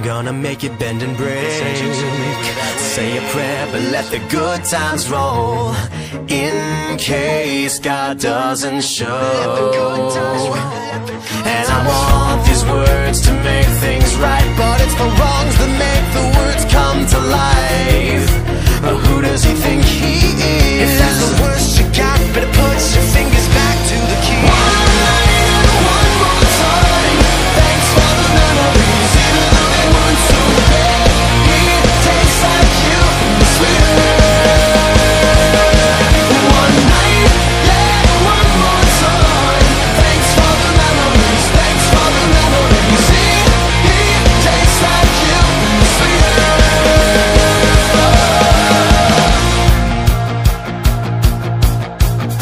gonna make it bend and break. Say a prayer, but let the good times roll, in case God doesn't show. And I want these words to make things right, but it's the wrongs that make the words come to life. Who does he think he is? If that's the worst you got, better put your fingers back to the key. One night and one more time, thanks for the memories, even though they weren't so bad. It tastes like you, sweeter. One night, yeah, one more time, thanks for the memories, thanks for the memories. It tastes like you, sweeter.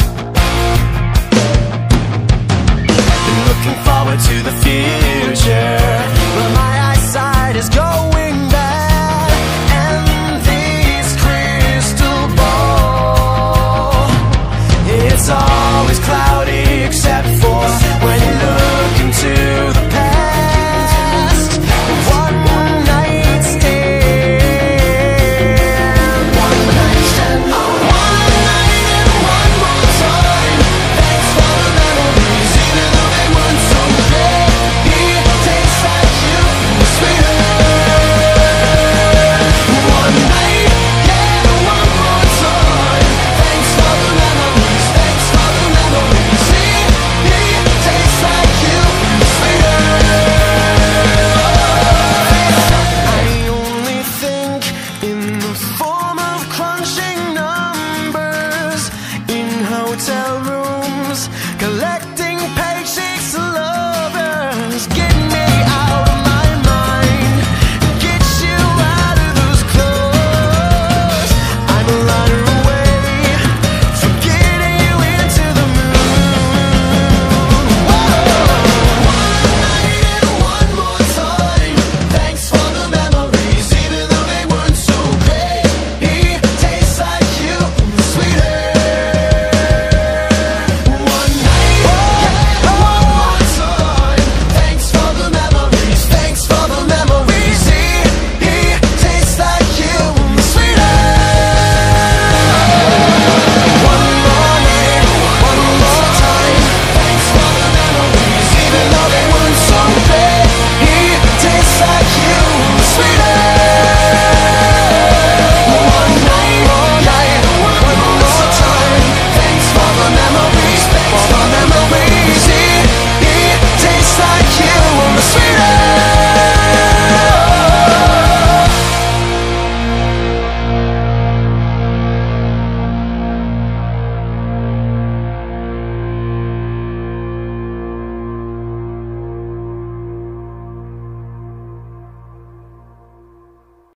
To the future,